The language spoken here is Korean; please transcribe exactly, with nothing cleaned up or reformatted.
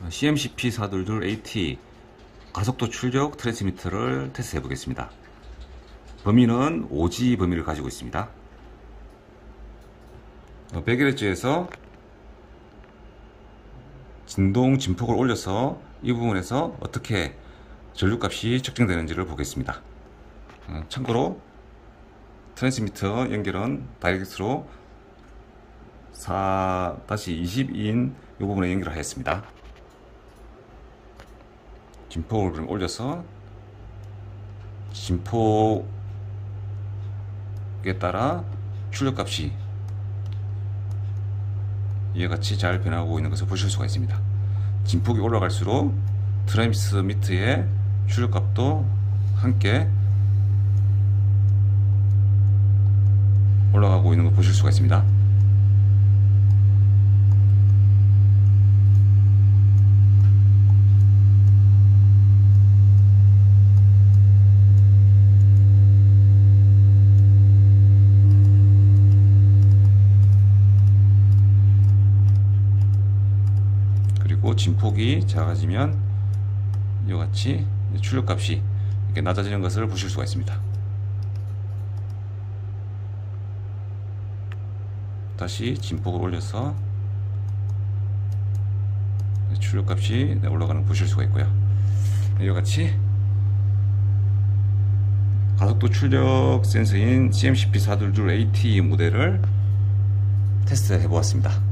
씨엠씨피 사이이이 에이티 가속도 출력 트랜스미터를 테스트 해 보겠습니다. 범위는 오 지 범위를 가지고 있습니다. 백 헤르츠에서 진동 진폭을 올려서 이 부분에서 어떻게 전류값이 측정되는지를 보겠습니다. 참고로 트랜스미터 연결은 다이렉트로 사 이십인 이 부분에 연결하였습니다. 진폭을 올려서 진폭에 따라 출력값이 이와 같이 잘 변하고 있는 것을 보실 수가 있습니다. 진폭이 올라갈수록 트랜스미터의 출력값도 함께 올라가고 있는 걸 보실 수가 있습니다. 그리고 진폭이 작아지면 이와 같이 출력값이 이렇게 낮아지는 것을 보실 수가 있습니다. 다시 진폭을 올려서 출력값이 올라가는 걸 보실 수가 있고요. 이와 같이 가속도 출력 센서인 씨엠씨피 사이이이 에이티 모델을 테스트 해 보았습니다.